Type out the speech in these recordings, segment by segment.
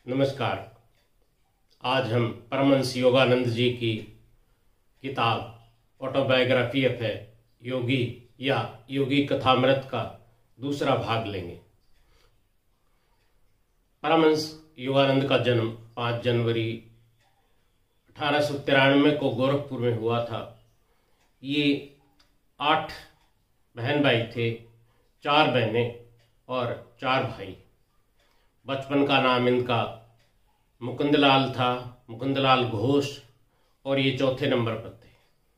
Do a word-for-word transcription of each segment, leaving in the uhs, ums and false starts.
नमस्कार। आज हम परमहंस योगानंद जी की किताब ऑटोबायोग्राफी ऑफ ए योगी या योगी कथामृत का दूसरा भाग लेंगे। परमहंस योगानंद का जन्म पाँच जनवरी अठारह सौ तिरानवे को गोरखपुर में हुआ था। ये आठ बहन भाई थे, चार बहनें और चार भाई। बचपन का नाम इनका मुकुंदलाल था, मुकुंदलाल घोष, और ये चौथे नंबर पर थे।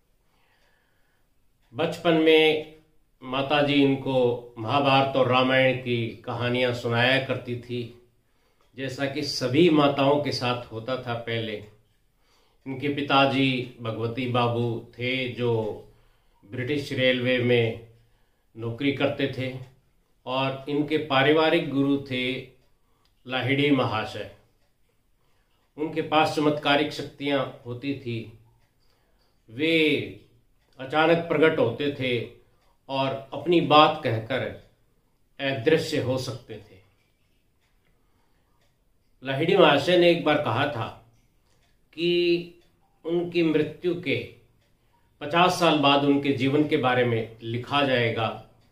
बचपन में माताजी इनको महाभारत और रामायण की कहानियाँ सुनाया करती थी, जैसा कि सभी माताओं के साथ होता था पहले। इनके पिताजी भगवती बाबू थे जो ब्रिटिश रेलवे में नौकरी करते थे, और इनके पारिवारिक गुरु थे लाहिड़ी महाशय। उनके पास चमत्कारिक शक्तियाँ होती थी। वे अचानक प्रकट होते थे और अपनी बात कहकर अदृश्य हो सकते थे। लाहिड़ी महाशय ने एक बार कहा था कि उनकी मृत्यु के पचास साल बाद उनके जीवन के बारे में लिखा जाएगा।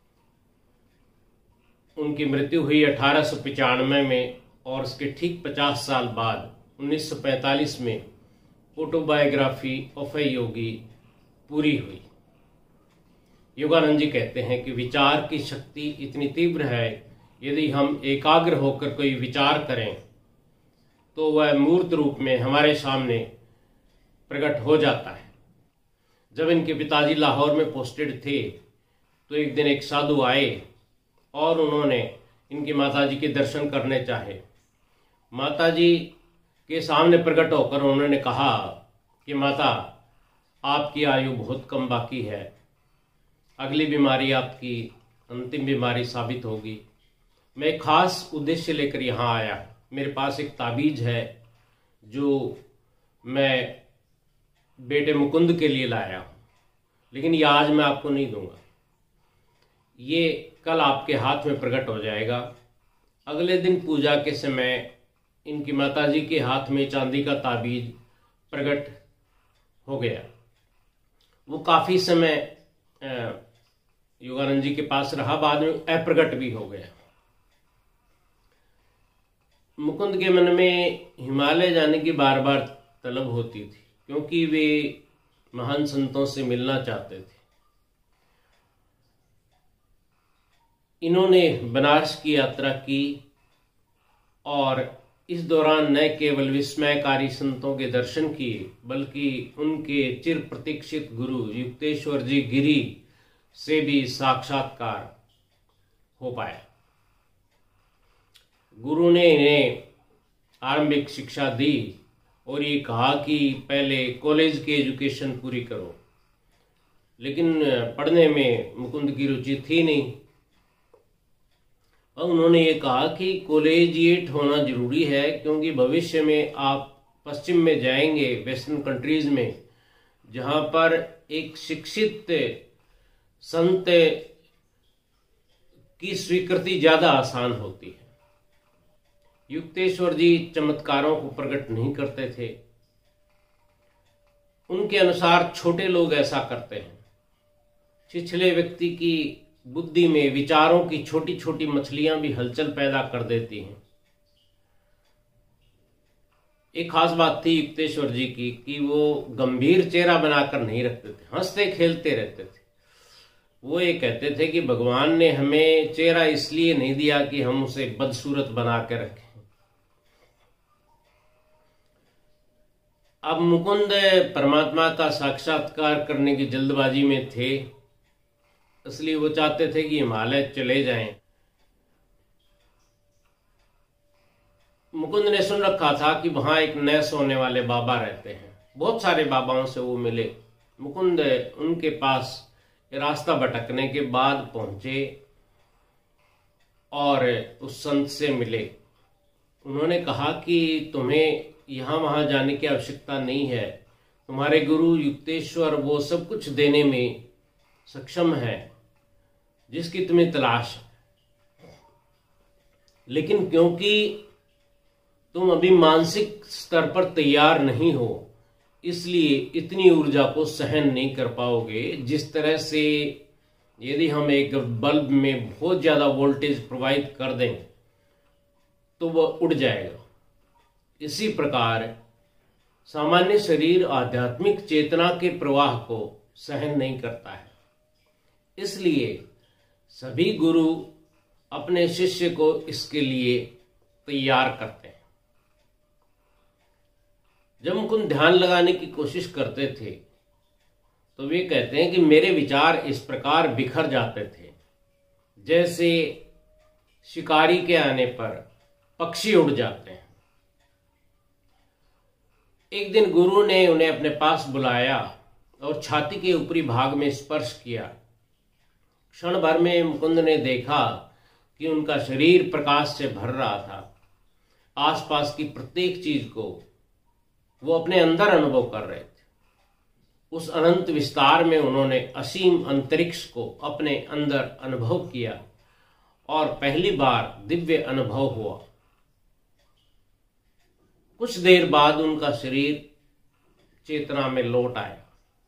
उनकी मृत्यु हुई अठारह सौ पचानवे में, और उसके ठीक पचास साल बाद उन्नीस सौ पैंतालीस में ऑटोबायोग्राफी ऑफ ए योगी पूरी हुई। योगानंद जी कहते हैं कि विचार की शक्ति इतनी तीव्र है, यदि हम एकाग्र होकर कोई विचार करें तो वह मूर्त रूप में हमारे सामने प्रकट हो जाता है। जब इनके पिताजी लाहौर में पोस्टेड थे तो एक दिन एक साधु आए और उन्होंने इनकी माताजी के दर्शन करने चाहे। माताजी के सामने प्रकट होकर उन्होंने कहा कि माता, आपकी आयु बहुत कम बाकी है, अगली बीमारी आपकी अंतिम बीमारी साबित होगी। मैं एक खास उद्देश्य लेकर यहाँ आया। मेरे पास एक ताबीज है जो मैं बेटे मुकुंद के लिए लाया हूँ, लेकिन ये आज मैं आपको नहीं दूंगा। ये कल आपके हाथ में प्रकट हो जाएगा। अगले दिन पूजा के समय इनकी माताजी के हाथ में चांदी का ताबीज प्रकट हो गया। वो काफ़ी समय योगानंद जी के पास रहा, बाद में अप्रगट भी हो गया। मुकुंद के मन में हिमालय जाने की बार बार तलब होती थी, क्योंकि वे महान संतों से मिलना चाहते थे। इन्होंने बनारस की यात्रा की और इस दौरान न केवल विस्मयकारी संतों के दर्शन किए, बल्कि उनके चिर प्रतीक्षित गुरु युक्तेश्वर जी गिरी से भी साक्षात्कार हो पाया। गुरु ने इन्हें आरंभिक शिक्षा दी और ये कहा कि पहले कॉलेज की एजुकेशन पूरी करो, लेकिन पढ़ने में मुकुंद की रुचि थी नहीं। और उन्होंने ये कहा कि कॉलेजिएट होना जरूरी है, क्योंकि भविष्य में आप पश्चिम में जाएंगे, वेस्टर्न कंट्रीज में, जहाँ पर एक शिक्षित संत की स्वीकृति ज़्यादा आसान होती है। युक्तेश्वर जी चमत्कारों को प्रकट नहीं करते थे। उनके अनुसार छोटे लोग ऐसा करते हैं। छिछले व्यक्ति की बुद्धि में विचारों की छोटी छोटी मछलियां भी हलचल पैदा कर देती हैं। एक खास बात थी युक्तेश्वर जी की कि वो गंभीर चेहरा बनाकर नहीं रखते थे, हंसते खेलते रहते थे। वो ये कहते थे कि भगवान ने हमें चेहरा इसलिए नहीं दिया कि हम उसे बदसूरत बना के रखें। अब मुकुंद परमात्मा का साक्षात्कार करने की जल्दबाजी में थे, इसलिए वो चाहते थे कि हिमालय चले जाएं। मुकुंद ने सुन रखा था कि वहां एक नए सोने वाले बाबा रहते हैं। बहुत सारे बाबाओं से वो मिले। मुकुंद उनके पास रास्ता भटकने के बाद पहुंचे और उस संत से मिले। उन्होंने कहा कि तुम्हें यहाँ वहां जाने की आवश्यकता नहीं है, तुम्हारे गुरु युक्तेश्वर वो सब कुछ देने में सक्षम है जिसकी तुम्हें तलाश है। लेकिन क्योंकि तुम अभी मानसिक स्तर पर तैयार नहीं हो, इसलिए इतनी ऊर्जा को सहन नहीं कर पाओगे। जिस तरह से यदि हम एक बल्ब में बहुत ज्यादा वोल्टेज प्रोवाइड कर दें तो वह उड़ जाएगा, इसी प्रकार सामान्य शरीर आध्यात्मिक चेतना के प्रवाह को सहन नहीं करता है। इसलिए सभी गुरु अपने शिष्य को इसके लिए तैयार करते हैं। जब मुकुंद ध्यान लगाने की कोशिश करते थे तो वे कहते हैं कि मेरे विचार इस प्रकार बिखर जाते थे जैसे शिकारी के आने पर पक्षी उड़ जाते हैं। एक दिन गुरु ने उन्हें अपने पास बुलाया और छाती के ऊपरी भाग में स्पर्श किया। क्षण भर में मुकुंद ने देखा कि उनका शरीर प्रकाश से भर रहा था। आसपास की प्रत्येक चीज को वो अपने अंदर अनुभव कर रहे थे। उस अनंत विस्तार में उन्होंने असीम अंतरिक्ष को अपने अंदर अनुभव किया और पहली बार दिव्य अनुभव हुआ। कुछ देर बाद उनका शरीर चेतना में लौट आया।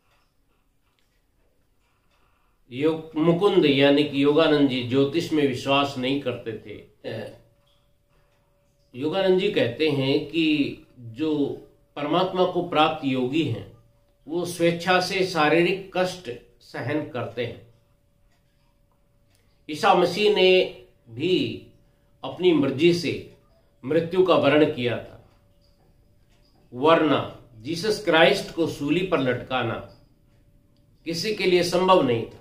योग मुकुंद यानी कि योगानंद जी ज्योतिष में विश्वास नहीं करते थे। योगानंद जी कहते हैं कि जो परमात्मा को प्राप्त योगी हैं वो स्वेच्छा से शारीरिक कष्ट सहन करते हैं। ईसा मसीह ने भी अपनी मर्जी से मृत्यु का वर्ण किया था, वरना जीसस क्राइस्ट को सूली पर लटकाना किसी के लिए संभव नहीं था।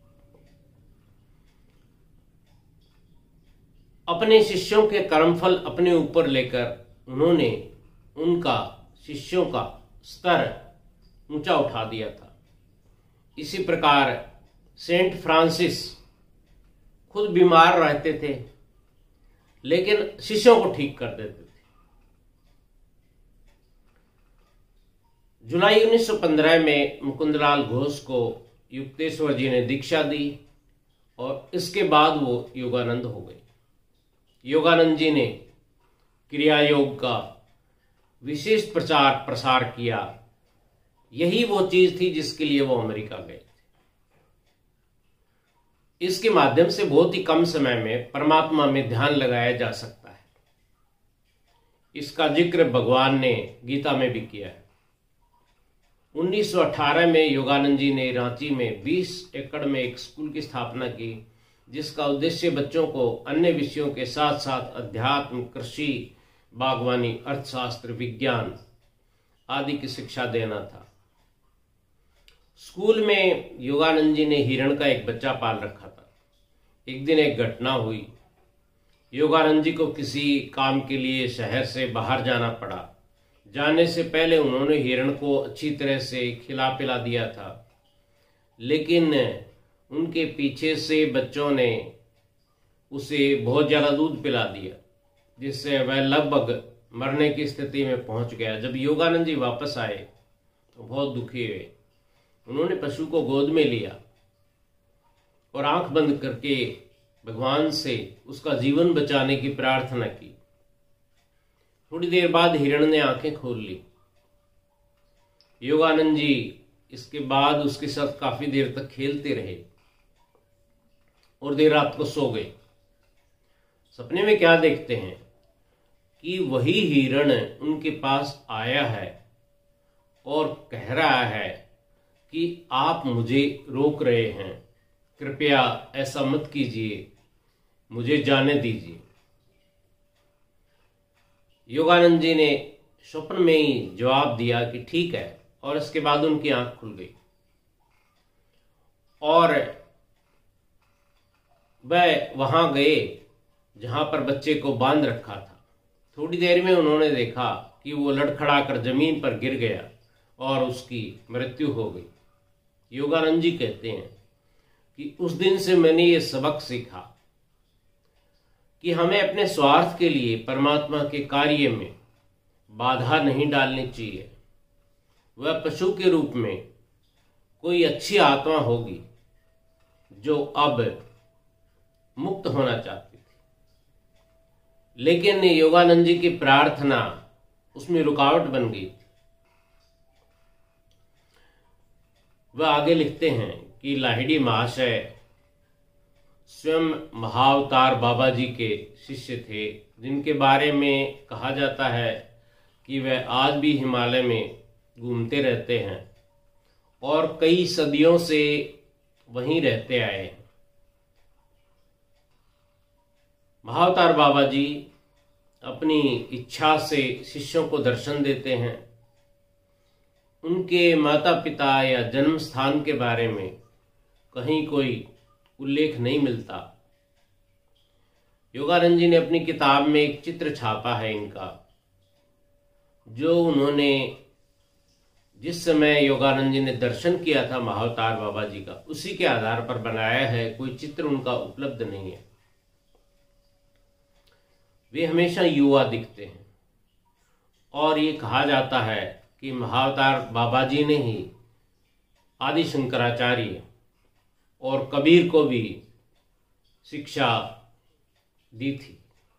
अपने शिष्यों के कर्मफल अपने ऊपर लेकर उन्होंने उनका शिष्यों का स्तर ऊंचा उठा दिया था। इसी प्रकार सेंट फ्रांसिस खुद बीमार रहते थे लेकिन शिष्यों को ठीक कर देते थे। जुलाई उन्नीस सौ पंद्रह में मुकुंदलाल घोष को युक्तेश्वर जी ने दीक्षा दी और इसके बाद वो योगानंद हो गए। योगानंद जी ने क्रिया योग का विशेष प्रचार प्रसार किया। यही वो चीज थी जिसके लिए वो अमेरिका गए थे। इसके माध्यम से बहुत ही कम समय में परमात्मा में ध्यान लगाया जा सकता है। इसका जिक्र भगवान ने गीता में भी किया है। उन्नीस सौ अठारह में योगानंद जी ने रांची में बीस एकड़ में एक स्कूल की स्थापना की जिसका उद्देश्य बच्चों को अन्य विषयों के साथ साथ अध्यात्म, कृषि, बागवानी, अर्थशास्त्र, विज्ञान आदि की शिक्षा देना था। स्कूल में योगानंद जी ने हिरण का एक बच्चा पाल रखा था। एक दिन एक घटना हुई। योगानंद जी को किसी काम के लिए शहर से बाहर जाना पड़ा। जाने से पहले उन्होंने हिरण को अच्छी तरह से खिला पिला दिया था, लेकिन उनके पीछे से बच्चों ने उसे बहुत ज़्यादा दूध पिला दिया जिससे वह लगभग मरने की स्थिति में पहुंच गया। जब योगानंद जी वापस आए तो बहुत दुखी हुए। उन्होंने पशु को गोद में लिया और आंख बंद करके भगवान से उसका जीवन बचाने की प्रार्थना की। थोड़ी देर बाद हिरण ने आंखें खोल ली। योगानंद जी इसके बाद उसके साथ काफी देर तक खेलते रहे और देर रात को सो गए। सपने में क्या देखते हैं कि वही हिरण उनके पास आया है और कह रहा है कि आप मुझे रोक रहे हैं, कृपया ऐसा मत कीजिए, मुझे जाने दीजिए। योगानंद जी ने स्वप्न में ही जवाब दिया कि ठीक है, और इसके बाद उनकी आंख खुल गई और वह वहां गए जहां पर बच्चे को बांध रखा था। थोड़ी देर में उन्होंने देखा कि वो लड़खड़ाकर जमीन पर गिर गया और उसकी मृत्यु हो गई। योगानंद जी कहते हैं कि उस दिन से मैंने ये सबक सीखा कि हमें अपने स्वार्थ के लिए परमात्मा के कार्य में बाधा नहीं डालनी चाहिए। वह पशु के रूप में कोई अच्छी आत्मा होगी जो अब मुक्त होना चाहती थी। लेकिन योगानंद जी की प्रार्थना उसमें रुकावट बन गई। वह आगे लिखते हैं कि लाहिड़ी महाशय स्वयं महाअवतार बाबा जी के शिष्य थे, जिनके बारे में कहा जाता है कि वह आज भी हिमालय में घूमते रहते हैं और कई सदियों से वहीं रहते आए हैं। महाअवतार बाबा जी अपनी इच्छा से शिष्यों को दर्शन देते हैं। उनके माता पिता या जन्म स्थान के बारे में कहीं कोई उल्लेख नहीं मिलता। योगानंद जी ने अपनी किताब में एक चित्र छापा है इनका, जो उन्होंने जिस समय योगानंद जी ने दर्शन किया था महाअवतार बाबा जी का, उसी के आधार पर बनाया है। कोई चित्र उनका उपलब्ध नहीं है। वे हमेशा युवा दिखते हैं और ये कहा जाता है कि महाअवतार बाबा जी ने ही आदि शंकराचार्य और कबीर को भी शिक्षा दी थी।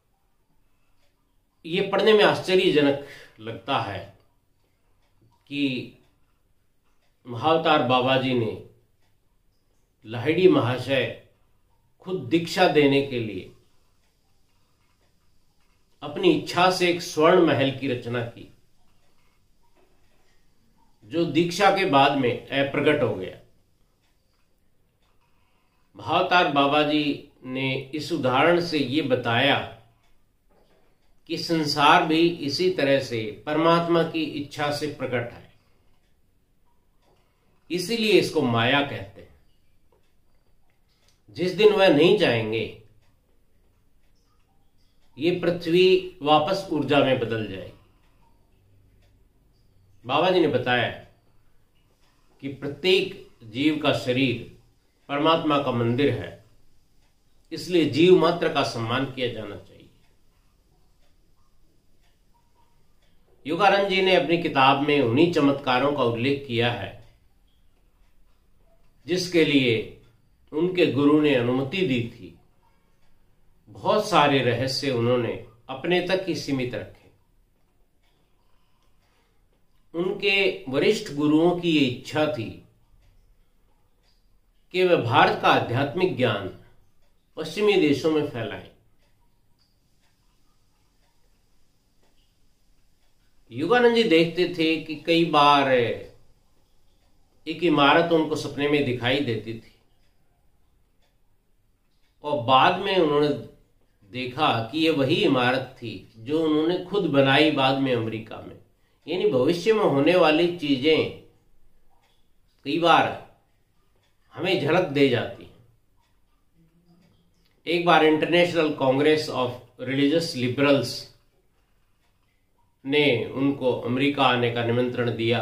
ये पढ़ने में आश्चर्यजनक लगता है कि महाअवतार बाबा जी ने लाहिड़ी महाशय खुद दीक्षा देने के लिए अपनी इच्छा से एक स्वर्ण महल की रचना की, जो दीक्षा के बाद में अप्रगट हो गया। महाअवतार बाबा जी ने इस उदाहरण से ये बताया कि संसार भी इसी तरह से परमात्मा की इच्छा से प्रकट है, इसीलिए इसको माया कहते हैं। जिस दिन वह नहीं चाहेंगे, ये पृथ्वी वापस ऊर्जा में बदल जाएगी। बाबा जी ने बताया कि प्रत्येक जीव का शरीर परमात्मा का मंदिर है, इसलिए जीव मात्र का सम्मान किया जाना चाहिए। योगानंद जी ने अपनी किताब में उन्हीं चमत्कारों का उल्लेख किया है जिसके लिए उनके गुरु ने अनुमति दी थी। बहुत सारे रहस्य उन्होंने अपने तक ही सीमित रखे। उनके वरिष्ठ गुरुओं की ये इच्छा थी कि वे भारत का आध्यात्मिक ज्ञान पश्चिमी देशों में फैलाएं। योगानंद जी देखते थे कि कई बार एक इमारत उनको सपने में दिखाई देती थी और बाद में उन्होंने देखा कि ये वही इमारत थी जो उन्होंने खुद बनाई बाद में अमेरिका में। यानी भविष्य में होने वाली चीजें कई बार हमें झलक दे जाती हैं। एक बार international congress of religious liberals ने उनको अमेरिका आने का निमंत्रण दिया,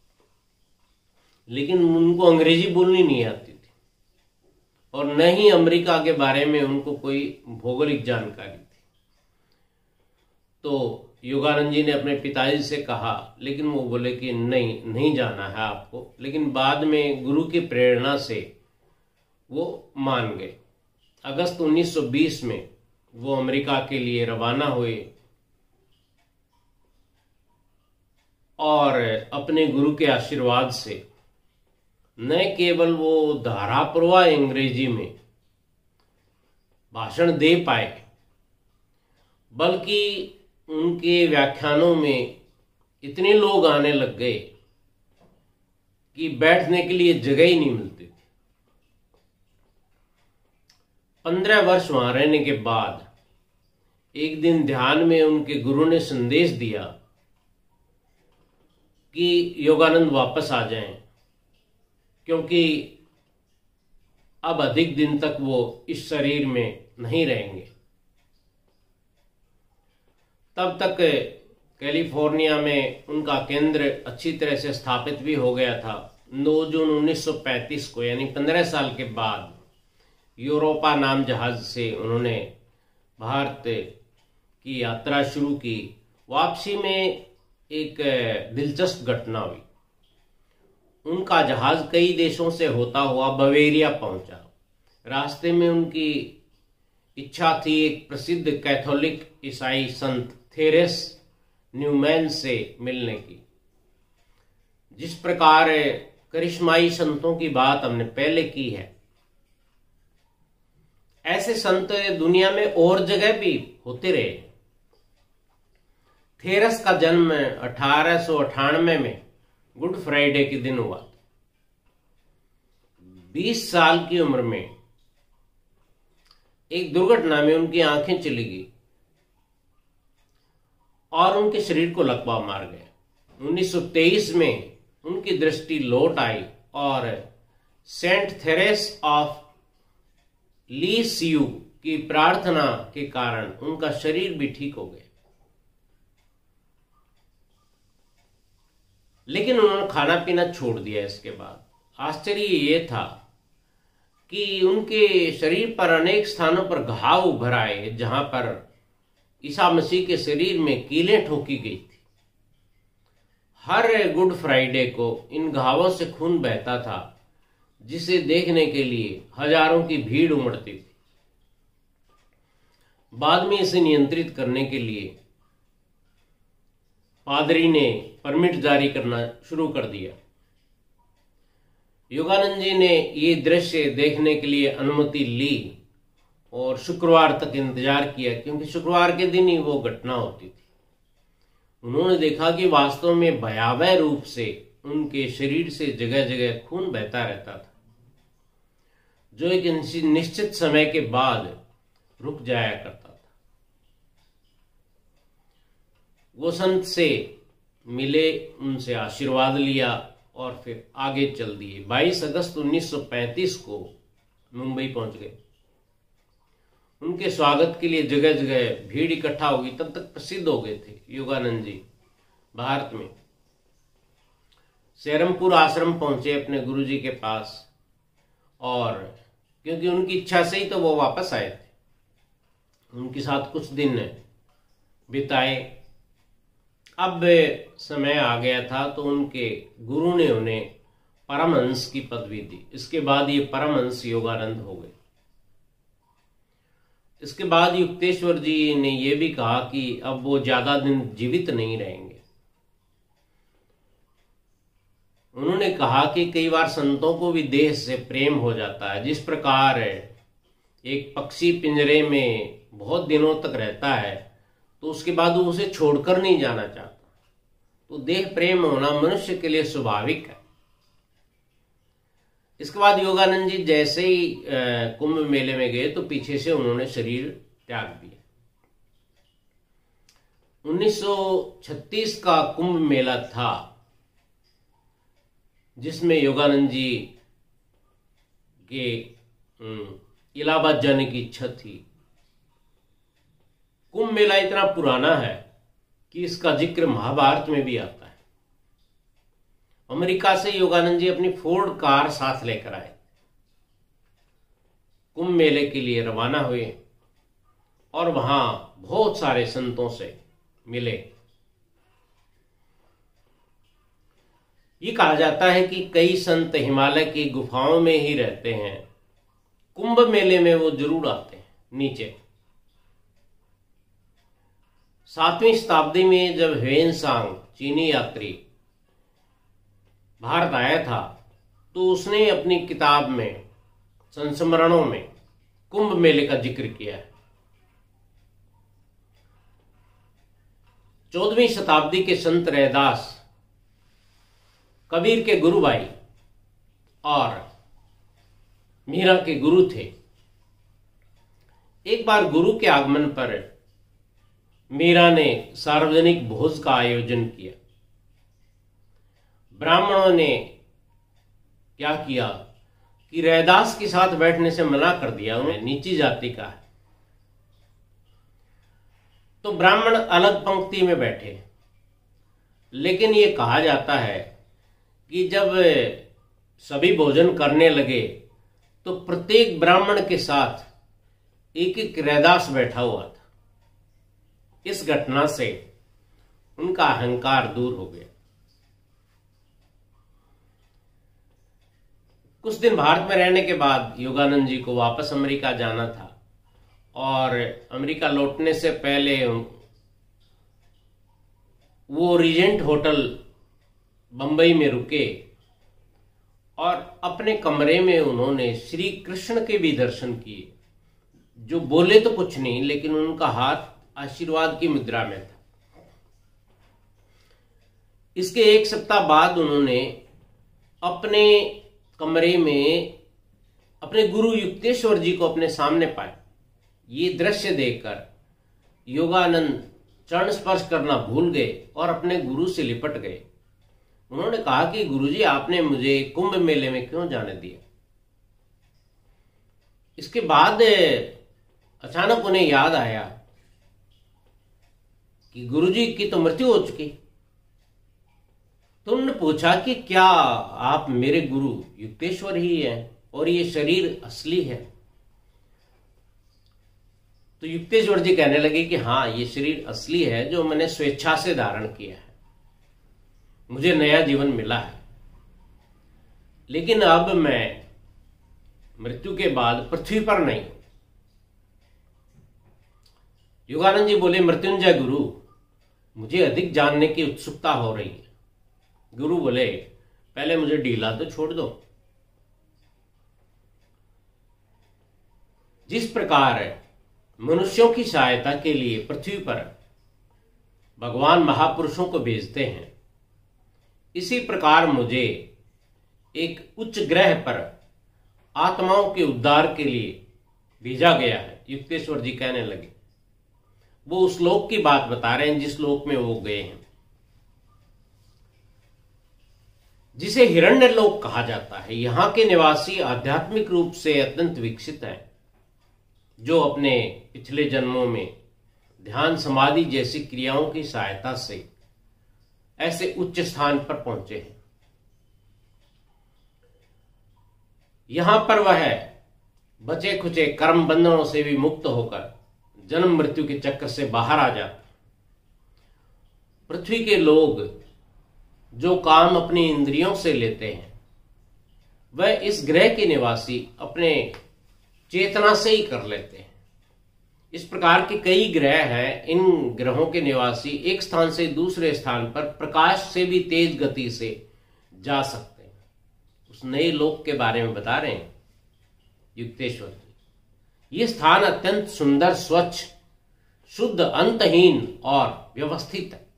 लेकिन उनको अंग्रेजी बोलनी नहीं आती थी और न ही अमेरिका के बारे में उनको कोई भौगोलिक जानकारी थी। तो योगानंद जी ने अपने पिताजी से कहा, लेकिन वो बोले कि नहीं नहीं जाना है आपको। लेकिन बाद में गुरु की प्रेरणा से वो मान गए। अगस्त उन्नीस सौ बीस में वो अमेरिका के लिए रवाना हुए और अपने गुरु के आशीर्वाद से न केवल वो धाराप्रवाह अंग्रेजी में भाषण दे पाए, बल्कि उनके व्याख्यानों में इतने लोग आने लग गए कि बैठने के लिए जगह ही नहीं मिलती थी। पंद्रह वर्ष वहां रहने के बाद एक दिन ध्यान में उनके गुरु ने संदेश दिया कि योगानंद वापस आ जाएं, क्योंकि अब अधिक दिन तक वो इस शरीर में नहीं रहेंगे। तब तक कैलिफोर्निया में उनका केंद्र अच्छी तरह से स्थापित भी हो गया था। नौ जून उन्नीस सौ पैंतीस को, यानी पंद्रह साल के बाद, यूरोपा नाम जहाज से उन्होंने भारत की यात्रा शुरू की। वापसी में एक दिलचस्प घटना हुई। उनका जहाज कई देशों से होता हुआ बवेरिया पहुंचा। रास्ते में उनकी इच्छा थी एक प्रसिद्ध कैथोलिक ईसाई संत थेरेस न्यूमैन से मिलने की। जिस प्रकार करिश्माई संतों की बात हमने पहले की है, ऐसे संत दुनिया में और जगह भी होते रहे। थेरस का जन्म अठारह सौ अठानवे में गुड फ्राइडे के दिन हुआ। बीस साल की उम्र में एक दुर्घटना में उनकी आंखें चली गई और उनके शरीर को लकवा मार गए। उन्नीस सौ तेईस में उनकी दृष्टि लौट आई और सेंट थेरेस ऑफ लिसियू की प्रार्थना के कारण उनका शरीर भी ठीक हो गया। लेकिन उन्होंने खाना पीना छोड़ दिया। इसके बाद आश्चर्य ये था कि उनके शरीर पर अनेक स्थानों पर घाव उभर आए, जहां पर ईसा मसीह के शरीर में कीलें ठोकी गई थी। हर गुड फ्राइडे को इन घावों से खून बहता था, जिसे देखने के लिए हजारों की भीड़ उमड़ती थी। बाद में इसे नियंत्रित करने के लिए पादरी ने परमिट जारी करना शुरू कर दिया। योगानंद जी ने ये दृश्य देखने के लिए अनुमति ली और शुक्रवार तक इंतजार किया, क्योंकि शुक्रवार के दिन ही वो घटना होती थी। उन्होंने देखा कि वास्तव में भयावह रूप से उनके शरीर से जगह जगह खून बहता रहता था, जो एक निश्चित समय के बाद रुक जाया करता था। वो संत से मिले, उनसे आशीर्वाद लिया और फिर आगे चल दिए। बाईस अगस्त उन्नीस सौ पैंतीस को मुंबई पहुंच गए। उनके स्वागत के लिए जगह जगह भीड़ इकट्ठा होगी। तब तक प्रसिद्ध हो गए थे योगानंद जी भारत में। सेरमपुर आश्रम पहुंचे अपने गुरु जी के पास, और क्योंकि उनकी इच्छा से ही तो वो वापस आए थे, उनके साथ कुछ दिन बिताए। अब समय आ गया था तो उनके गुरु ने उन्हें परमहंस की पदवी दी। इसके बाद ये परमहंस योगानंद हो गए। इसके बाद युक्तेश्वर जी ने यह भी कहा कि अब वो ज्यादा दिन जीवित नहीं रहेंगे। उन्होंने कहा कि कई बार संतों को भी देह से प्रेम हो जाता है। जिस प्रकार एक पक्षी पिंजरे में बहुत दिनों तक रहता है तो उसके बाद वो उसे छोड़कर नहीं जाना चाहता, तो देह प्रेम होना मनुष्य के लिए स्वाभाविक है। इसके बाद योगानंद जी जैसे ही कुंभ मेले में गए तो पीछे से उन्होंने शरीर त्याग दिया। उन्नीस सौ छत्तीस का कुंभ मेला था, जिसमें योगानंद जी के इलाहाबाद जाने की इच्छा थी। कुंभ मेला इतना पुराना है कि इसका जिक्र महाभारत में भी आता है। अमेरिका से योगानंद जी अपनी फोर्ड कार साथ लेकर आए, कुंभ मेले के लिए रवाना हुए और वहां बहुत सारे संतों से मिले। ये कहा जाता है कि कई संत हिमालय की गुफाओं में ही रहते हैं, कुंभ मेले में वो जरूर आते हैं नीचे। सातवीं शताब्दी में जब ह्वेनसांग चीनी यात्री भारत आया था तो उसने अपनी किताब में संस्मरणों में कुंभ मेले का जिक्र किया है। चौदहवीं शताब्दी के संत रैदास कबीर के गुरु भाई और मीरा के गुरु थे। एक बार गुरु के आगमन पर मीरा ने सार्वजनिक भोज का आयोजन किया। ब्राह्मणों ने क्या किया कि रैदास के साथ बैठने से मना कर दिया, उन्हें नीची जाति का है। तो ब्राह्मण अलग पंक्ति में बैठे। लेकिन ये कहा जाता है कि जब सभी भोजन करने लगे तो प्रत्येक ब्राह्मण के साथ एक एक रैदास बैठा हुआ था। इस घटना से उनका अहंकार दूर हो गया। कुछ दिन भारत में रहने के बाद योगानंद जी को वापस अमेरिका जाना था और अमेरिका लौटने से पहले वो रीजेंट होटल बंबई में रुके और अपने कमरे में उन्होंने श्री कृष्ण के भी दर्शन किए, जो बोले तो कुछ नहीं लेकिन उनका हाथ आशीर्वाद की मुद्रा में था। इसके एक सप्ताह बाद उन्होंने अपने कमरे में अपने गुरु युक्तेश्वर जी को अपने सामने पाया। ये दृश्य देखकर योगानंद चरण स्पर्श करना भूल गए और अपने गुरु से लिपट गए। उन्होंने कहा कि गुरुजी, आपने मुझे कुंभ मेले में क्यों जाने दिया? इसके बाद अचानक उन्हें याद आया कि गुरुजी की तो मृत्यु हो चुकी। तो उन्होंने पूछा कि क्या आप मेरे गुरु युक्तेश्वर ही हैं और ये शरीर असली है? तो युक्तेश्वर जी कहने लगे कि हाँ, ये शरीर असली है जो मैंने स्वेच्छा से धारण किया है, मुझे नया जीवन मिला है। लेकिन अब मैं मृत्यु के बाद पृथ्वी पर नहीं हूं। योगानंद जी बोले, मृत्युंजय गुरु, मुझे अधिक जानने की उत्सुकता हो रही है। गुरु बोले, पहले मुझे ढीला तो छोड़ दो। जिस प्रकार मनुष्यों की सहायता के लिए पृथ्वी पर भगवान महापुरुषों को भेजते हैं, इसी प्रकार मुझे एक उच्च ग्रह पर आत्माओं के उद्धार के लिए भेजा गया है। युक्तेश्वर जी कहने लगे। वो उस लोक की बात बता रहे हैं जिस लोक में वो गए हैं, जिसे हिरण्य लोक कहा जाता है। यहां के निवासी आध्यात्मिक रूप से अत्यंत विकसित हैं, जो अपने पिछले जन्मों में ध्यान समाधि जैसी क्रियाओं की सहायता से ऐसे उच्च स्थान पर पहुंचे हैं। यहां पर वह बचे खुचे कर्म बंधनों से भी मुक्त होकर जन्म मृत्यु के चक्र से बाहर आ जाता। पृथ्वी के लोग जो काम अपनी इंद्रियों से लेते हैं, वह इस ग्रह के निवासी अपने चेतना से ही कर लेते हैं। इस प्रकार के कई ग्रह हैं। इन ग्रहों के निवासी एक स्थान से दूसरे स्थान पर प्रकाश से भी तेज गति से जा सकते हैं। उस नए लोक के बारे में बता रहे हैं युक्तेश्वर जी। ये स्थान अत्यंत सुंदर, स्वच्छ, शुद्ध, अंतहीन और व्यवस्थित है।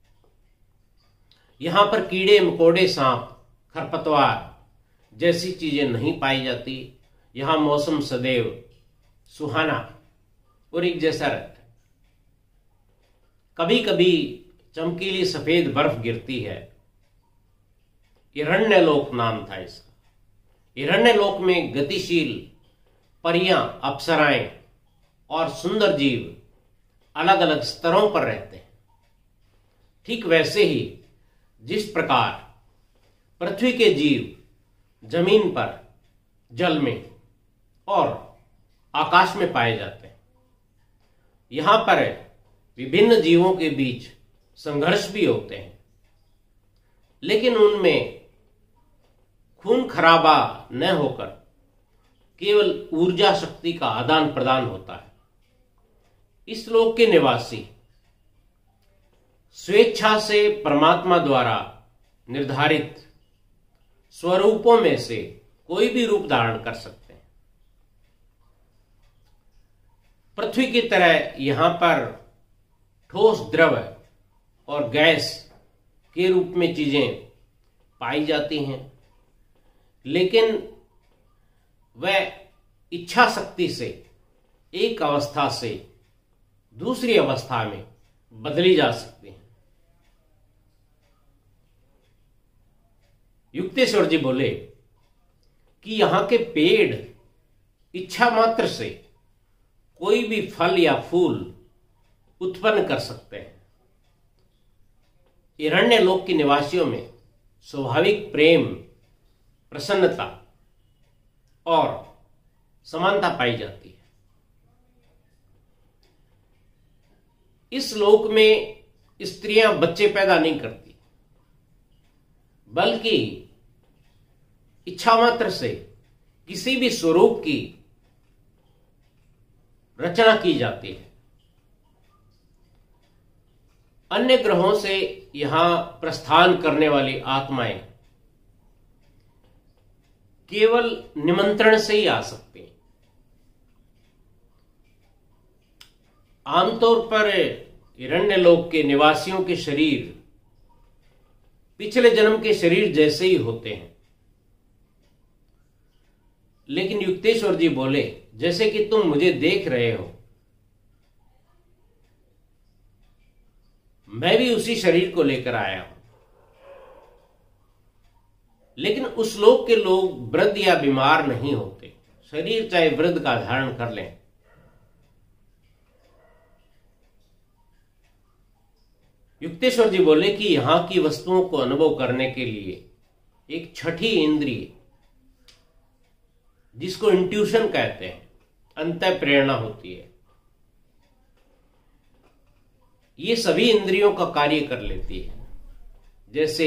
यहां पर कीड़े मकोड़े, सांप, खरपतवार जैसी चीजें नहीं पाई जाती। यहां मौसम सदैव सुहाना और एक जैसा रहता है। कभी कभी चमकीली सफेद बर्फ गिरती है। हिरण्यलोक नाम था इसका। हिरण्यलोक में गतिशील परियां, अप्सराएं और सुंदर जीव अलग अलग स्तरों पर रहते हैं। ठीक वैसे ही जिस प्रकार पृथ्वी के जीव जमीन पर, जल में और आकाश में पाए जाते हैं, यहां पर विभिन्न जीवों के बीच संघर्ष भी होते हैं, लेकिन उनमें खून खराबा न होकर केवल ऊर्जा शक्ति का आदान प्रदान होता है। इस लोक के निवासी स्वेच्छा से परमात्मा द्वारा निर्धारित स्वरूपों में से कोई भी रूप धारण कर सकते हैं। पृथ्वी की तरह यहां पर ठोस, द्रव और गैस के रूप में चीजें पाई जाती हैं, लेकिन वह इच्छा शक्ति से एक अवस्था से दूसरी अवस्था में बदली जा सकती है। युक्तेश्वर जी बोले कि यहां के पेड़ इच्छा मात्र से कोई भी फल या फूल उत्पन्न कर सकते हैं। हिरण्य लोक के निवासियों में स्वाभाविक प्रेम, प्रसन्नता और समानता पाई जाती है। इस लोक में स्त्रियां बच्चे पैदा नहीं करती, बल्कि इच्छा मात्र से किसी भी स्वरूप की रचना की जाती है। अन्य ग्रहों से यहां प्रस्थान करने वाली आत्माएं केवल निमंत्रण से ही आ सकती हैं। आमतौर पर हिरण्यलोक के निवासियों के शरीर पिछले जन्म के शरीर जैसे ही होते हैं, लेकिन युक्तेश्वर जी बोले, जैसे कि तुम मुझे देख रहे हो, मैं भी उसी शरीर को लेकर आया हूं। लेकिन उस लोक के लोग वृद्ध या बीमार नहीं होते, शरीर चाहे वृद्ध का धारण कर लें। युक्तेश्वर जी बोले कि यहां की वस्तुओं को अनुभव करने के लिए एक छठी इंद्रिय, जिसको इंट्यूशन कहते हैं, अंतः प्रेरणा होती है। ये सभी इंद्रियों का कार्य कर लेती है। जैसे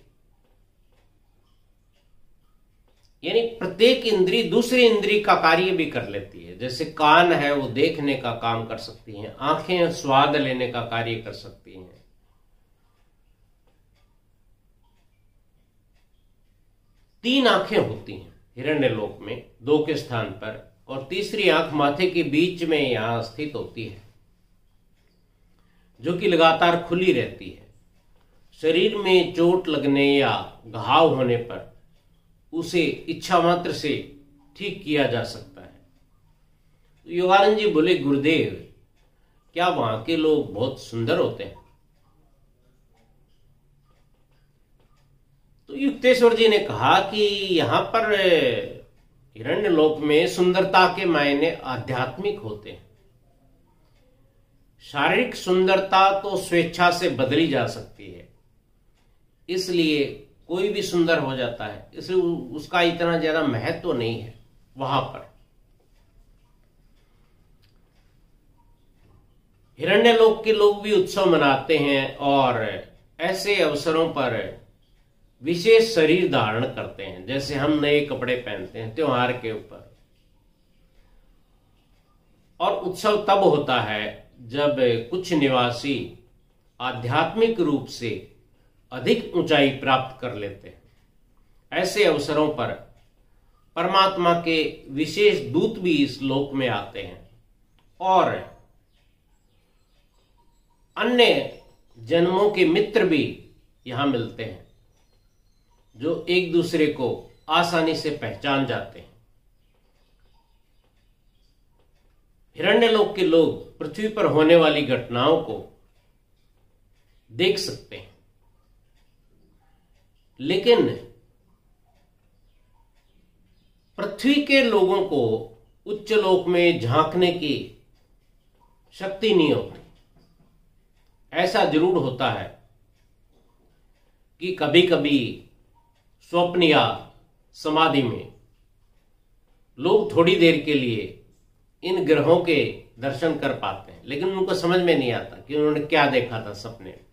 यानी प्रत्येक इंद्री दूसरी इंद्री का कार्य भी कर लेती है। जैसे कान है, वो देखने का काम कर सकती हैं, आंखें स्वाद लेने का कार्य कर सकती हैं, तीन आंखें होती हैं हिरण्यलोक में, दो के स्थान पर, और तीसरी आंख माथे के बीच में यहां स्थित होती है, जो कि लगातार खुली रहती है। शरीर में चोट लगने या घाव होने पर उसे इच्छा मात्र से ठीक किया जा सकता है। तो योगानंद जी बोले, गुरुदेव, क्या वहां के लोग बहुत सुंदर होते हैं? तो युक्तेश्वर जी ने कहा कि यहां पर हिरण्यलोक में सुंदरता के मायने आध्यात्मिक होते हैं। शारीरिक सुंदरता तो स्वेच्छा से बदली जा सकती है, इसलिए कोई भी सुंदर हो जाता है, इसलिए उसका इतना ज्यादा महत्व नहीं है वहां पर। हिरण्यलोक के लोग भी उत्सव मनाते हैं और ऐसे अवसरों पर विशेष शरीर धारण करते हैं। जैसे हम नए कपड़े पहनते हैं त्योहार के ऊपर, और उत्सव तब होता है जब कुछ निवासी आध्यात्मिक रूप से अधिक ऊंचाई प्राप्त कर लेते हैं। ऐसे अवसरों पर परमात्मा के विशेष दूत भी इस लोक में आते हैं और अन्य जन्मों के मित्र भी यहां मिलते हैं, जो एक दूसरे को आसानी से पहचान जाते हैं। हिरण्यलोक के लोग पृथ्वी पर होने वाली घटनाओं को देख सकते हैं, लेकिन पृथ्वी के लोगों को उच्च लोक में झांकने की शक्ति नहीं होती। ऐसा जरूर होता है कि कभी कभी स्वप्न या समाधि में लोग थोड़ी देर के लिए इन ग्रहों के दर्शन कर पाते हैं, लेकिन उनको समझ में नहीं आता कि उन्होंने क्या देखा था सपने में।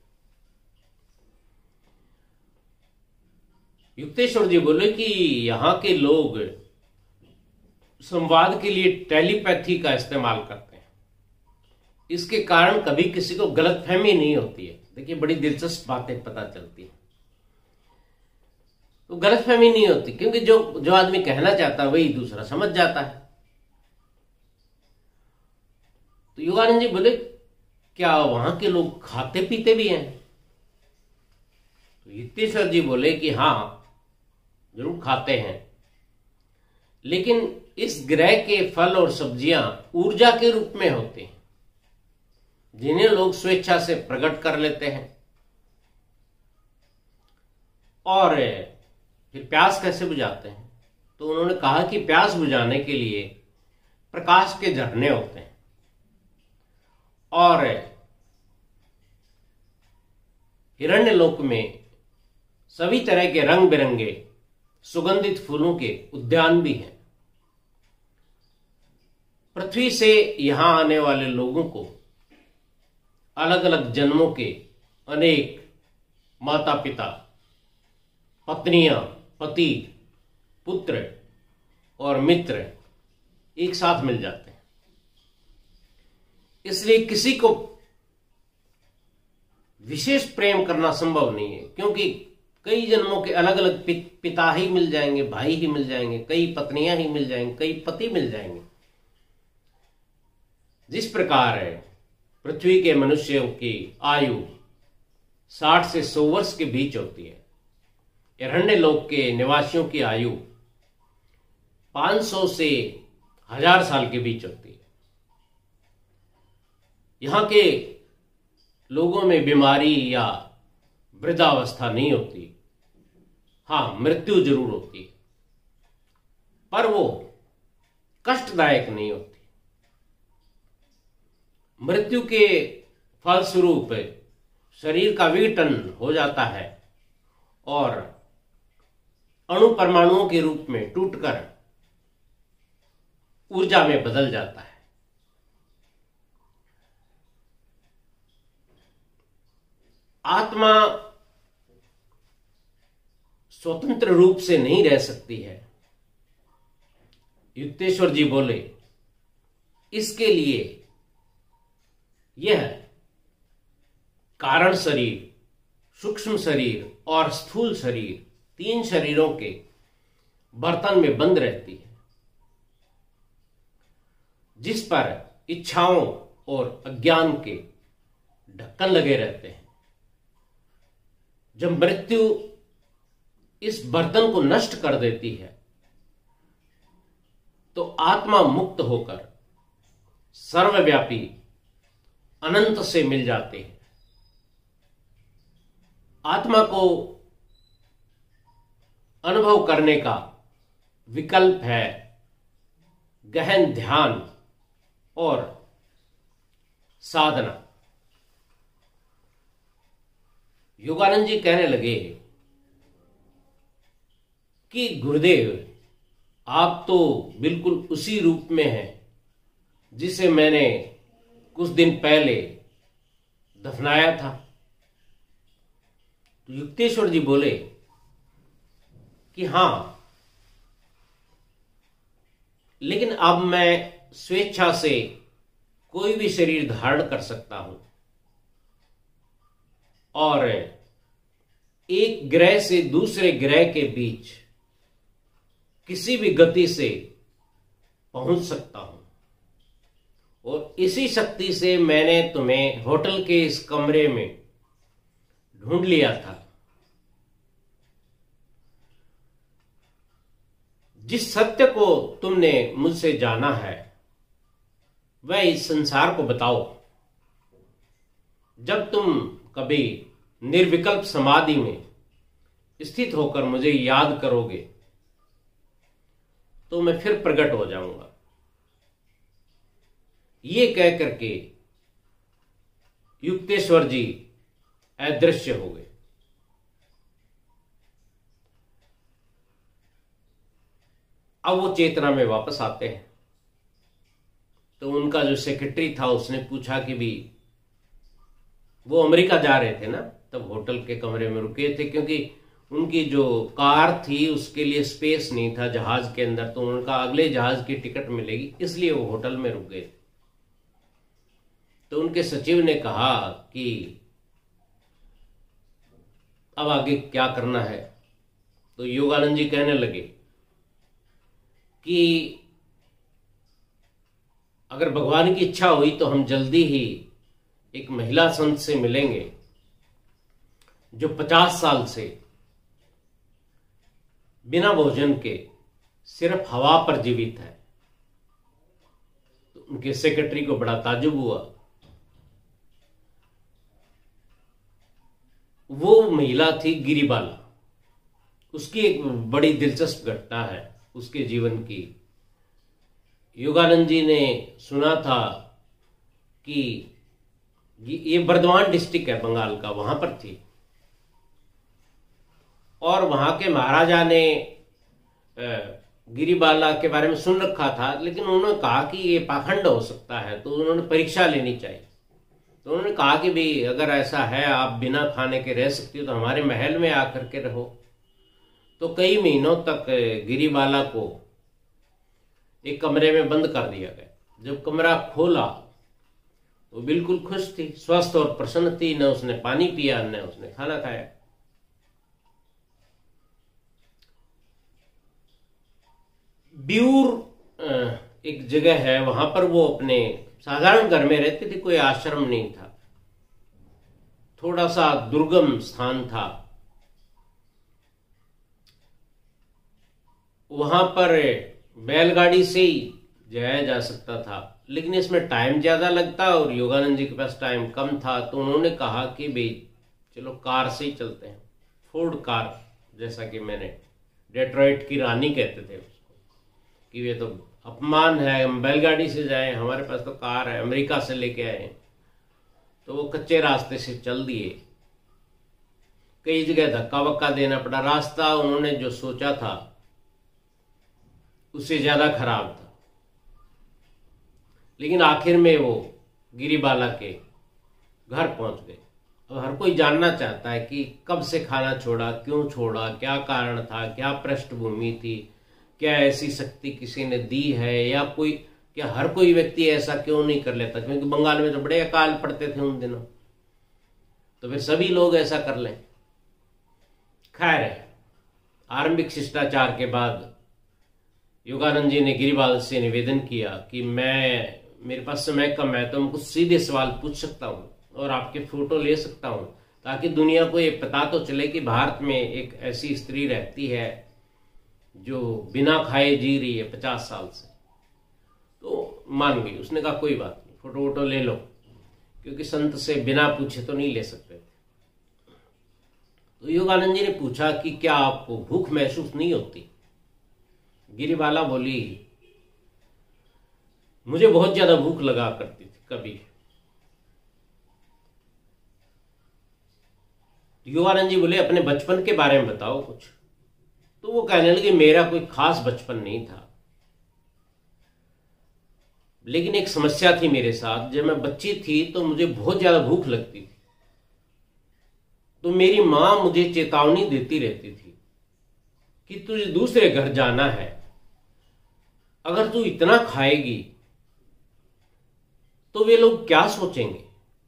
युक्तेश्वर जी बोले कि यहां के लोग संवाद के लिए टेलीपैथी का इस्तेमाल करते हैं। इसके कारण कभी किसी को गलतफहमी नहीं होती है। देखिए, बड़ी दिलचस्प बातें पता चलती है। तो गलतफहमी नहीं होती, क्योंकि जो जो आदमी कहना चाहता है वही दूसरा समझ जाता है। तो योगानंद जी बोले, क्या वहां के लोग खाते पीते भी हैं? तो युक्तेश्वर जी बोले कि हाँ, जरूर खाते हैं, लेकिन इस ग्रह के फल और सब्जियां ऊर्जा के रूप में होते हैं, जिन्हें लोग स्वेच्छा से प्रकट कर लेते हैं। और फिर प्यास कैसे बुझाते हैं? तो उन्होंने कहा कि प्यास बुझाने के लिए प्रकाश के झरने होते हैं, और हिरण्यलोक में सभी तरह के रंग बिरंगे सुगंधित फूलों के उद्यान भी हैं। पृथ्वी से यहां आने वाले लोगों को अलग अलग जन्मों के अनेक माता पिता, पत्नियां, पति, पुत्र और मित्र एक साथ मिल जाते हैं। इसलिए किसी को विशेष प्रेम करना संभव नहीं है, क्योंकि कई जन्मों के अलग अलग पिता ही मिल जाएंगे, भाई ही मिल जाएंगे, कई पत्नियां ही मिल जाएंगे, कई पति मिल जाएंगे। जिस प्रकार है पृथ्वी के मनुष्यों की आयु साठ से सौ वर्ष के बीच होती है, अरण्य लोक के निवासियों की आयु पाँच सौ से हजार साल के बीच होती है। यहां के लोगों में बीमारी या वृद्धावस्था नहीं होती, हाँ मृत्यु जरूर होती है, पर वो कष्टदायक नहीं होती। मृत्यु के फलस्वरूप शरीर का विघटन हो जाता है और अणु परमाणुओं के रूप में टूटकर ऊर्जा में बदल जाता है। आत्मा स्वतंत्र रूप से नहीं रह सकती है। युक्तेश्वर जी बोले, इसके लिए यह कारण शरीर, सूक्ष्म शरीर और स्थूल शरीर, तीन शरीरों के बर्तन में बंद रहती है, जिस पर इच्छाओं और अज्ञान के ढक्कन लगे रहते हैं। जब मृत्यु इस बर्तन को नष्ट कर देती है तो आत्मा मुक्त होकर सर्वव्यापी अनंत से मिल जाते हैं। आत्मा को अनुभव करने का विकल्प है गहन ध्यान और साधना। योगानंद जी कहने लगे कि गुरुदेव, आप तो बिल्कुल उसी रूप में हैं जिसे मैंने कुछ दिन पहले दफनाया था। तो युक्तेश्वर जी बोले कि हाँ, लेकिन अब मैं स्वेच्छा से कोई भी शरीर धारण कर सकता हूं और एक ग्रह से दूसरे ग्रह के बीच किसी भी गति से पहुंच सकता हूं। और इसी शक्ति से मैंने तुम्हें होटल के इस कमरे में ढूंढ लिया था। जिस सत्य को तुमने मुझसे जाना है वह इस संसार को बताओ। जब तुम कभी निर्विकल्प समाधि में स्थित होकर मुझे याद करोगे तो मैं फिर प्रकट हो जाऊंगा। ये कह करके युक्तेश्वर जी अदृश्य हो गए। अब वो चेतना में वापस आते हैं तो उनका जो सेक्रेटरी था उसने पूछा कि भी वो अमेरिका जा रहे थे ना, तब होटल के कमरे में रुके थे क्योंकि उनकी जो कार थी उसके लिए स्पेस नहीं था जहाज के अंदर, तो उनका अगले जहाज की टिकट मिलेगी इसलिए वो होटल में रुक गए। तो उनके सचिव ने कहा कि अब आगे क्या करना है। तो योगानंद जी कहने लगे कि अगर भगवान की इच्छा हुई तो हम जल्दी ही एक महिला संत से मिलेंगे जो पचास साल से बिना भोजन के सिर्फ हवा पर जीवित है। तो उनके सेक्रेटरी को बड़ा ताज्जुब हुआ। वो महिला थी गिरिबाला। उसकी एक बड़ी दिलचस्प घटना है उसके जीवन की। योगानंद जी ने सुना था कि ये बर्धमान डिस्ट्रिक्ट है बंगाल का, वहां पर थी और वहां के महाराजा ने गिरिबाला के बारे में सुन रखा था, लेकिन उन्होंने कहा कि ये पाखंड हो सकता है तो उन्होंने परीक्षा लेनी चाहिए। तो उन्होंने कहा कि भाई अगर ऐसा है आप बिना खाने के रह सकती हो तो हमारे महल में आकर के रहो। तो कई महीनों तक गिरिबाला को एक कमरे में बंद कर दिया गया। जब कमरा खोला वो बिल्कुल खुश थी, स्वस्थ और प्रसन्न थी। न उसने पानी पिया न उसने खाना खाया। ब्यूर एक जगह है, वहां पर वो अपने साधारण घर में रहती थी, कोई आश्रम नहीं था, थोड़ा सा दुर्गम स्थान था। वहां पर बैलगाड़ी से ही जाया जा सकता था, लेकिन इसमें टाइम ज्यादा लगता और योगानंद जी के पास टाइम कम था। तो उन्होंने कहा कि भाई चलो कार से ही चलते हैं, फोर्ड कार, जैसा कि मैंने डेट्रॉइट की रानी कहते थे उसको, कि ये तो अपमान है, हम बैलगाड़ी से जाएं, हमारे पास तो कार है, अमेरिका से लेके आए। तो वो कच्चे रास्ते से चल दिए, कई जगह धक्का वक्का देना पड़ा। रास्ता उन्होंने जो सोचा था उससे ज्यादा खराब था, लेकिन आखिर में वो गिरिबाला के घर पहुंच गए। अब हर कोई जानना चाहता है कि कब से खाना छोड़ा, क्यों छोड़ा, क्या कारण था, क्या पृष्ठभूमि थी, क्या ऐसी शक्ति किसी ने दी है, या कोई क्या हर कोई व्यक्ति ऐसा क्यों नहीं कर लेता, क्योंकि बंगाल में तो बड़े अकाल पड़ते थे उन दिनों, तो फिर सभी लोग ऐसा कर लें। खैर, आरंभिक शिष्टाचार के बाद योगानंद जी ने गिरिबाल से निवेदन किया कि मैं मेरे पास समय कम है, तो मैं कुछ सीधे सवाल पूछ सकता हूं और आपके फोटो ले सकता हूं, ताकि दुनिया को ये पता तो चले कि भारत में एक ऐसी स्त्री रहती है जो बिना खाए जी रही है पचास साल से। तो मान गई, उसने कहा कोई बात नहीं, फोटो वोटो ले लो, क्योंकि संत से बिना पूछे तो नहीं ले सकते थे। तो योगानंद जी ने पूछा कि क्या आपको भूख महसूस नहीं होती? गिरिबाला बोली, मुझे बहुत ज्यादा भूख लगा करती थी कभी। योगानंद जी बोले, अपने बचपन के बारे में बताओ कुछ। तो वो कहने लगे, मेरा कोई खास बचपन नहीं था, लेकिन एक समस्या थी मेरे साथ। जब मैं बच्ची थी तो मुझे बहुत ज्यादा भूख लगती थी, तो मेरी मां मुझे चेतावनी देती रहती थी कि तुझे दूसरे घर जाना है, अगर तू इतना खाएगी तो वे लोग क्या सोचेंगे।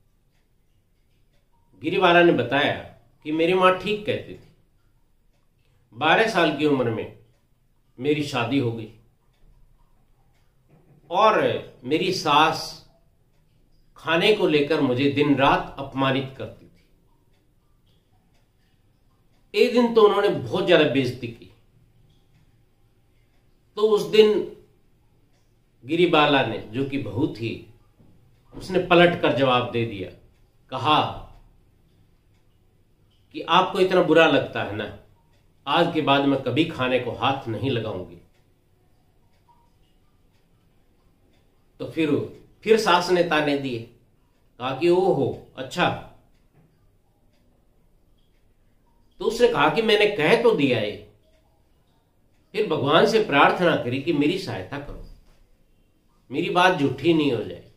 गिरिबाला ने बताया कि मेरी मां ठीक कहती थी। बारह साल की उम्र में मेरी शादी हो गई और मेरी सास खाने को लेकर मुझे दिन रात अपमानित करती थी। एक दिन तो उन्होंने बहुत ज्यादा बेइज्जती की। तो उस दिन गिरिबाला ने, जो कि बहू थी, उसने पलट कर जवाब दे दिया, कहा कि आपको इतना बुरा लगता है ना, आज के बाद मैं कभी खाने को हाथ नहीं लगाऊंगी। तो फिर फिर सास ने ताने दिए, कहा कि ओहो अच्छा। तो उसने कहा कि मैंने कह तो दिया है। फिर भगवान से प्रार्थना करी कि मेरी सहायता करो, मेरी बात झूठी नहीं हो जाए,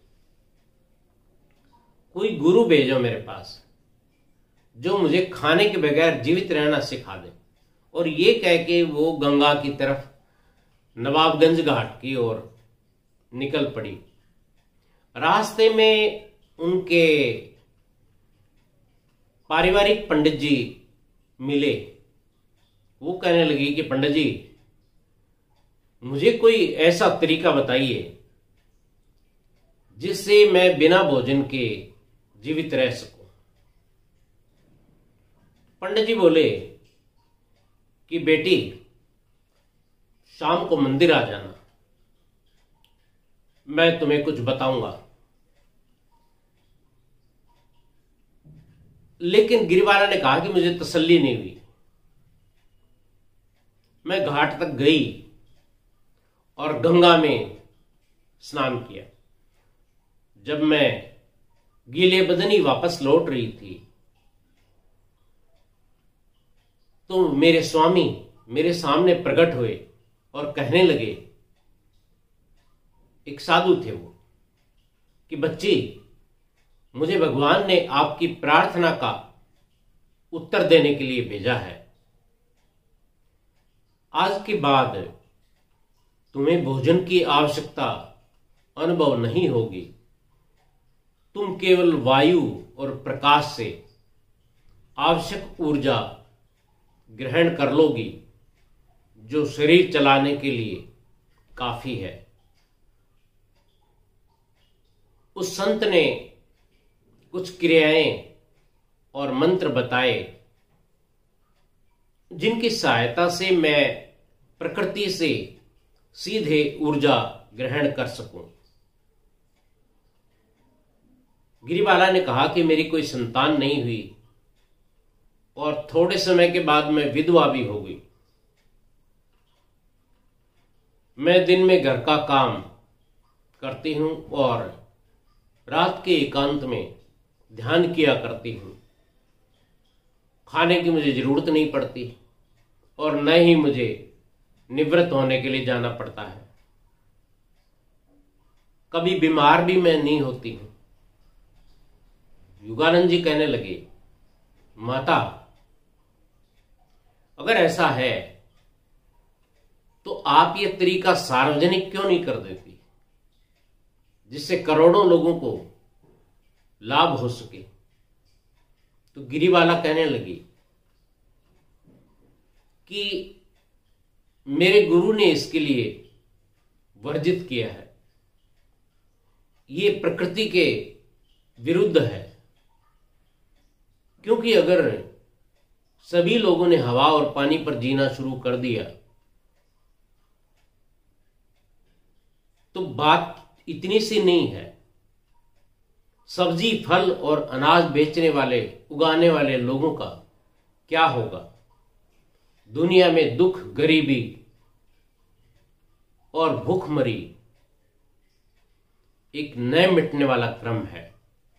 कोई गुरु भेजो मेरे पास जो मुझे खाने के बगैर जीवित रहना सिखा दे। और ये कह के वो गंगा की तरफ नवाबगंज घाट की ओर निकल पड़ी। रास्ते में उनके पारिवारिक पंडित जी मिले। वो कहने लगी कि पंडित जी, मुझे कोई ऐसा तरीका बताइए जिससे मैं बिना भोजन के जीवित रह सकूं। पंडित जी बोले कि बेटी, शाम को मंदिर आ जाना, मैं तुम्हें कुछ बताऊंगा। लेकिन गिरिबाला ने कहा कि मुझे तसल्ली नहीं हुई। मैं घाट तक गई और गंगा में स्नान किया। जब मैं गीले बदनी वापस लौट रही थी तो मेरे स्वामी मेरे सामने प्रकट हुए और कहने लगे, एक साधु थे वो, कि बच्ची, मुझे भगवान ने आपकी प्रार्थना का उत्तर देने के लिए भेजा है। आज के बाद तुम्हें भोजन की आवश्यकता अनुभव नहीं होगी। तुम केवल वायु और प्रकाश से आवश्यक ऊर्जा ग्रहण कर लोगी जो शरीर चलाने के लिए काफी है। उस संत ने कुछ क्रियाएं और मंत्र बताए जिनकी सहायता से मैं प्रकृति से सीधे ऊर्जा ग्रहण कर सकूं। गिरिबाला ने कहा कि मेरी कोई संतान नहीं हुई और थोड़े समय के बाद मैं विधवा भी हो गई। मैं दिन में घर का काम करती हूं और रात के एकांत में ध्यान किया करती हूं। खाने की मुझे जरूरत नहीं पड़ती और न ही मुझे निवृत्त होने के लिए जाना पड़ता है। कभी बीमार भी मैं नहीं होती हूं। योगानंद जी कहने लगे, माता अगर ऐसा है तो आप ये तरीका सार्वजनिक क्यों नहीं कर देती जिससे करोड़ों लोगों को लाभ हो सके। तो गिरिबाला कहने लगी कि मेरे गुरु ने इसके लिए वर्जित किया है, ये प्रकृति के विरुद्ध है। क्योंकि अगर सभी लोगों ने हवा और पानी पर जीना शुरू कर दिया तो बात इतनी सी नहीं है। सब्जी, फल और अनाज बेचने वाले, उगाने वाले लोगों का क्या होगा। दुनिया में दुख, गरीबी और भूखमरी एक न मिटने वाला क्रम है।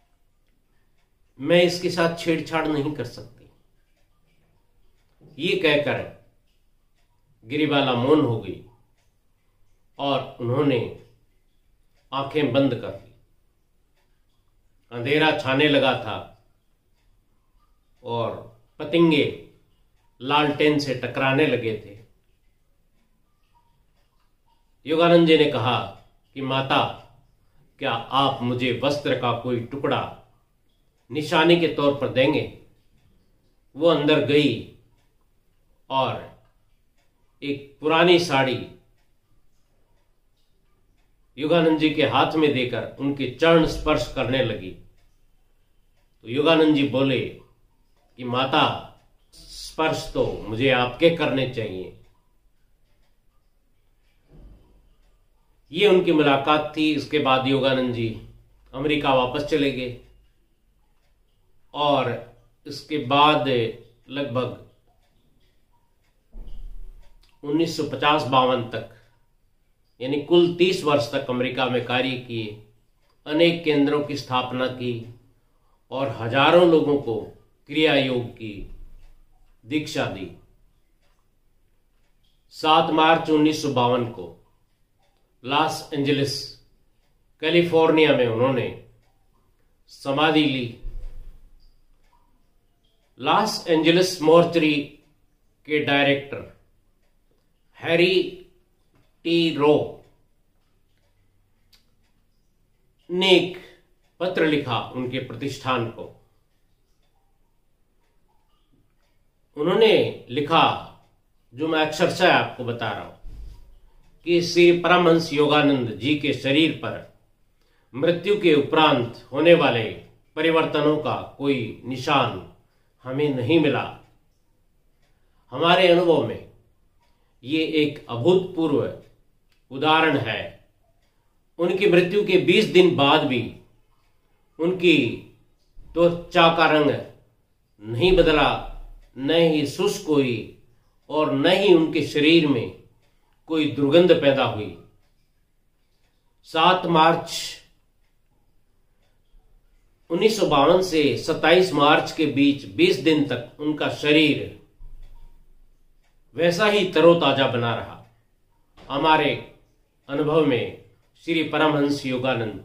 मैं इसके साथ छेड़छाड़ नहीं कर सकती। ये कहकर गिरिबाला मौन हो गई और उन्होंने आंखें बंद कर दी। अंधेरा छाने लगा था और पतंगे लालटेन से टकराने लगे थे। योगानंद जी ने कहा कि माता, क्या आप मुझे वस्त्र का कोई टुकड़ा निशानी के तौर पर देंगे। वो अंदर गई और एक पुरानी साड़ी योगानंद जी के हाथ में देकर उनके चरण स्पर्श करने लगी। तो योगानंद जी बोले कि माता, स्पर्श तो मुझे आपके करने चाहिए। ये उनकी मुलाकात थी। इसके बाद योगानंद जी अमेरिका वापस चले गए और इसके बाद लगभग उन्नीस सौ पचास बावन तक, यानी कुल तीस वर्ष तक अमेरिका में कार्य किए, अनेक केंद्रों की स्थापना की और हजारों लोगों को क्रिया योग की दीक्षा दी। सात मार्च उन्नीस सौ बावन को लॉस एंजलिस, कैलिफोर्निया में उन्होंने समाधि ली। लॉस एंजलिस मॉर्चरी के डायरेक्टर हैरी टी रो ने एक पत्र लिखा उनके प्रतिष्ठान को। उन्होंने लिखा, जो मैं अक्षरशः आपको बता रहा हूं, कि श्री परमहंस योगानंद जी के शरीर पर मृत्यु के उपरांत होने वाले परिवर्तनों का कोई निशान हमें नहीं मिला। हमारे अनुभव में ये एक अभूतपूर्व उदाहरण है। उनकी मृत्यु के बीस दिन बाद भी उनकी त्वचा का रंग नहीं बदला, न ही शुष्क हुई और न ही उनके शरीर में कोई दुर्गंध पैदा हुई। सात मार्च उन्नीस सौ बावन से सत्ताईस मार्च के बीच बीस दिन तक उनका शरीर वैसा ही तरोताजा बना रहा। हमारे अनुभव में श्री परमहंस योगानंद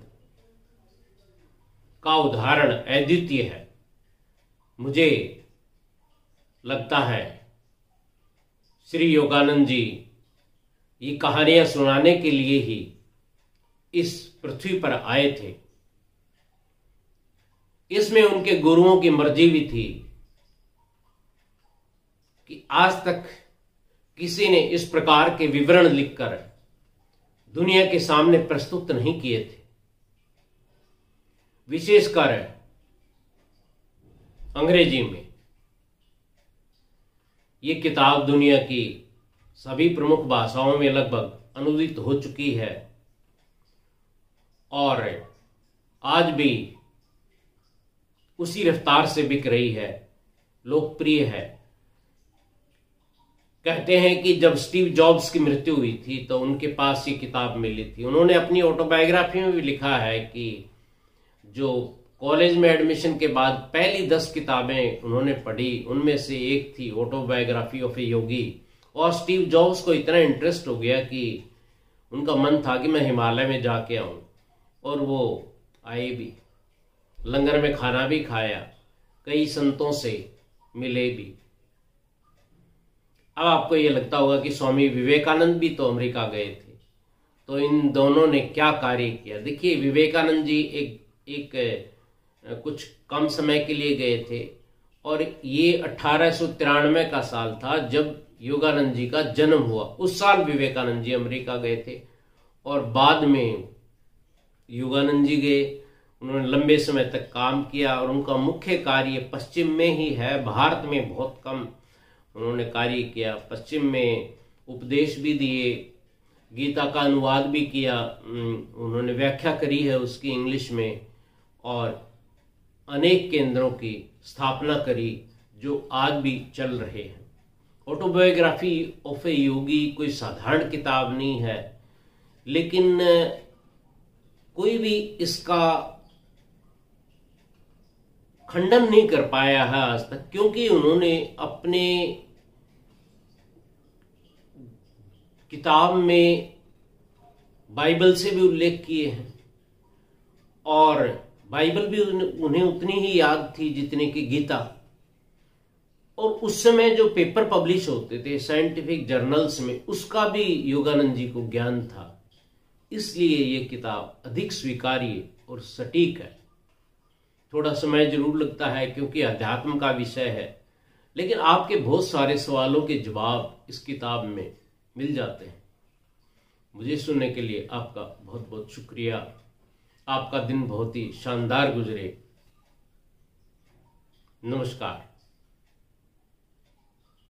का उदाहरण अद्वितीय है। मुझे लगता है श्री योगानंद जी ये कहानियां सुनाने के लिए ही इस पृथ्वी पर आए थे। इसमें उनके गुरुओं की मर्जी भी थी कि आज तक किसी ने इस प्रकार के विवरण लिखकर दुनिया के सामने प्रस्तुत नहीं किए थे। विशेषकर अंग्रेजी में ये किताब दुनिया की सभी प्रमुख भाषाओं में लगभग अनुदित हो चुकी है और आज भी उसी रफ्तार से बिक रही है, लोकप्रिय है। कहते हैं कि जब स्टीव जॉब्स की मृत्यु हुई थी तो उनके पास ये किताब मिली थी। उन्होंने अपनी ऑटोबायोग्राफी में भी लिखा है कि जो कॉलेज में एडमिशन के बाद पहली दस किताबें उन्होंने पढ़ी, उनमें से एक थी ऑटोबायोग्राफी ऑफ ए योगी। और स्टीव जॉब्स को इतना इंटरेस्ट हो गया कि उनका मन था कि मैं हिमालय में जाके आऊं, और वो आए भी, लंगर में खाना भी खाया, कई संतों से मिले भी। अब आपको ये लगता होगा कि स्वामी विवेकानंद भी तो अमेरिका गए थे, तो इन दोनों ने क्या कार्य किया। देखिए, विवेकानंद जी एक एक कुछ कम समय के लिए गए थे और ये अठारह सौ तिरानवे का साल था जब योगानंद जी का जन्म हुआ। उस साल विवेकानंद जी अमेरिका गए थे और बाद में योगानंद जी गए। उन्होंने लंबे समय तक काम किया और उनका मुख्य कार्य पश्चिम में ही है, भारत में बहुत कम उन्होंने कार्य किया। पश्चिम में उपदेश भी दिए, गीता का अनुवाद भी किया, उन्होंने व्याख्या करी है उसकी इंग्लिश में, और अनेक केंद्रों की स्थापना करी जो आज भी चल रहे हैं। ऑटोबायोग्राफी ऑफ ए योगी कोई साधारण किताब नहीं है, लेकिन कोई भी इसका खंडन नहीं कर पाया है आज तक, क्योंकि उन्होंने अपने किताब में बाइबल से भी उल्लेख किए हैं और बाइबल भी उन्हें उतनी ही याद थी जितनी कि गीता। और उस समय जो पेपर पब्लिश होते थे साइंटिफिक जर्नल्स में, उसका भी योगानंद जी को ज्ञान था। इसलिए ये किताब अधिक स्वीकार्य और सटीक है। थोड़ा समय जरूर लगता है क्योंकि अध्यात्म का विषय है, लेकिन आपके बहुत सारे सवालों के जवाब इस किताब में मिल जाते हैं। मुझे सुनने के लिए आपका बहुत बहुत शुक्रिया। आपका दिन बहुत ही शानदार गुजरे। नमस्कार।